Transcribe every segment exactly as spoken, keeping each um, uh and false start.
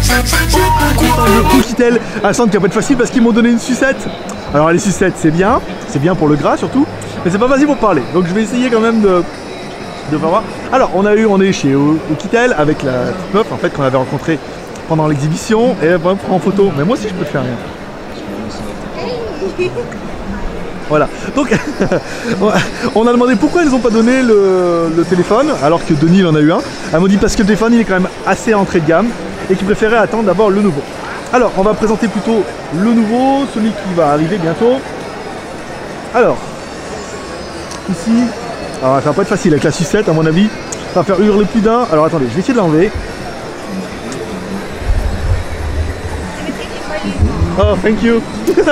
Le Oukitel à Sand qui va pas être facile parce qu'ils m'ont donné une sucette. Alors les sucettes c'est bien, c'est bien pour le gras surtout, mais c'est pas facile pour parler. Donc je vais essayer quand même de, de faire voir. Alors on a eu, on est chez Oukitel avec la petite meuf en fait qu'on avait rencontrée pendant l'exhibition et elle va me prendre en photo. Mais moi aussi je peux faire rien. Voilà, donc on a demandé pourquoi ils n'ont pas donné le, le téléphone alors que Denis en a eu un. Elle m'a dit parce que le téléphone il est quand même assez entrée de gamme et qu'ils préféraient attendre d'abord le nouveau. Alors on va présenter plutôt le nouveau, celui qui va arriver bientôt. Alors, ici, alors ça va pas être facile avec la sucette à mon avis, ça va faire hurler plus d'un. Alors attendez, je vais essayer de l'enlever. Oh, thank you.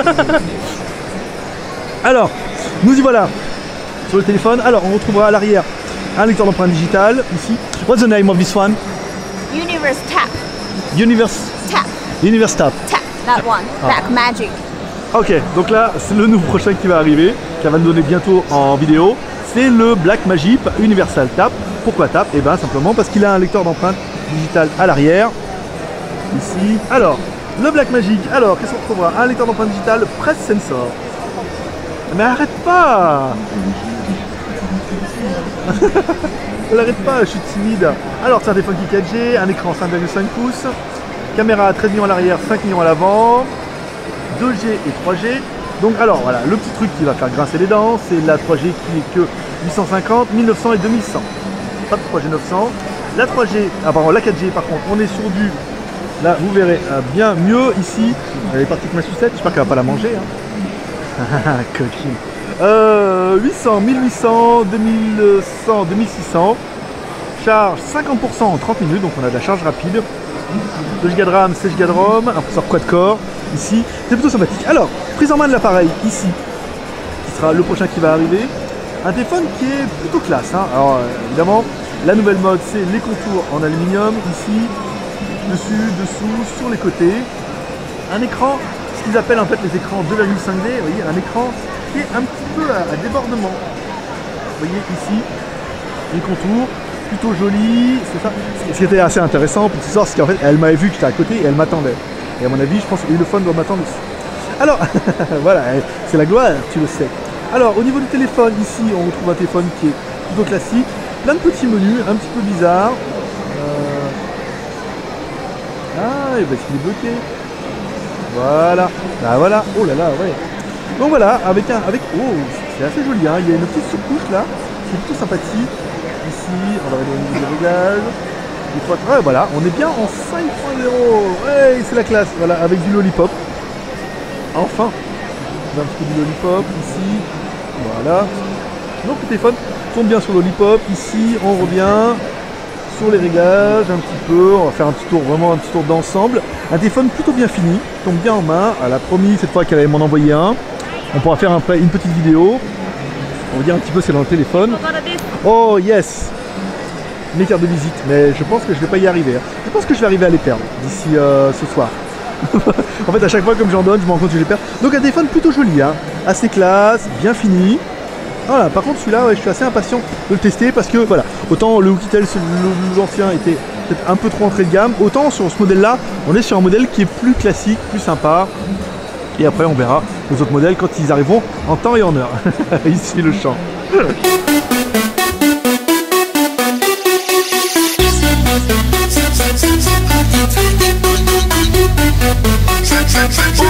Alors, nous y voilà sur le téléphone. Alors, on retrouvera à l'arrière un lecteur d'empreintes digitales ici. What's the name of this one? Universe Tap. Universe Tap. Universe Tap. Tap. That one. Ah. Black Magic. Ok, donc là, c'est le nouveau prochain qui va arriver, qui va nous donner bientôt en vidéo. C'est le Blackmagic Universal Tap. Pourquoi Tap? Et bien simplement parce qu'il a un lecteur d'empreintes digitales à l'arrière. Ici. Alors, le Blackmagic. Alors, qu'est-ce qu'on retrouvera? Un lecteur d'empreintes digitales Press Sensor. Mais arrête pas. Elle arrête pas, je suis timide. Alors c'est un téléphone qui est quatre G, un écran cinq virgule cinq pouces, caméra à treize millions à l'arrière, cinq millions à l'avant, deux G et trois G. Donc alors voilà, le petit truc qui va faire grincer les dents, c'est la trois G qui est que huit cent cinquante, mille neuf cents et deux mille cent. Pas de trois G neuf cents. La trois G, ah pardon, la quatre G par contre, on est sur du, là vous verrez, euh, bien mieux ici. Elle est partie avec ma sucette, j'espère qu'elle va pas la manger. Hein. Coquine. Euh, huit cents, mille huit cents, deux mille cent, deux mille six cents. Charge cinquante pour cent en trente minutes, donc on a de la charge rapide. deux giga de RAM, seize giga de ROM, un processeur quad-core ici. C'est plutôt sympathique. Alors, prise en main de l'appareil ici, qui sera le prochain qui va arriver. Un téléphone qui est plutôt classe. Hein. Alors, euh, évidemment, la nouvelle mode, c'est les contours en aluminium ici, dessus, dessous, sur les côtés. Un écran. Ce qu'ils appellent en fait les écrans deux virgule cinq D, vous voyez, un écran qui est un petit peu à, à débordement. Vous voyez ici, les contours, plutôt joli, c'est ça. Ce qui était assez intéressant pour ce soir, c'est qu'en fait, elle m'avait vu que j'étais à côté et elle m'attendait. Et à mon avis, je pense que le fun doit m'attendre aussi. Alors, voilà, c'est la gloire, tu le sais. Alors, au niveau du téléphone, ici, on retrouve un téléphone qui est plutôt classique, plein de petits menus, un petit peu bizarres. Euh... Ah, et ben, il est bloqué. Voilà, bah voilà, oh là là, ouais. Donc voilà, avec un, avec, oh, c'est assez joli, hein. Il y a une petite surcouche là, c'est plutôt sympathique. Ici, on va aller au niveau des réglages. Ouais, voilà, on est bien en cinq point zéro, ouais, c'est la classe, voilà, avec du lollipop. Enfin, on a un petit peu du lollipop ici, voilà. Donc le téléphone tourne bien sur le lollipop, ici on revient sur les réglages un petit peu, on va faire un petit tour, vraiment un petit tour d'ensemble. Un téléphone plutôt bien fini, tombe bien en main. Elle a promis cette fois qu'elle allait m'en envoyer un. On pourra faire un, une petite vidéo. On va dire un petit peu c'est dans le téléphone. Oh yes, mes cartes de visite, mais je pense que je vais pas y arriver. Je pense que je vais arriver à les perdre d'ici euh, ce soir. En fait à chaque fois comme j'en donne, je me rends compte que je les perds. Donc un téléphone plutôt joli, hein, assez classe, bien fini. Voilà, par contre celui-là, ouais, je suis assez impatient de le tester parce que voilà, autant le Oukitel, l'ancien était peut-être un peu trop entrée de gamme, autant sur ce modèle-là, on est sur un modèle qui est plus classique, plus sympa. Et après on verra les autres modèles quand ils arriveront en temps et en heure. Ici le champ. Oh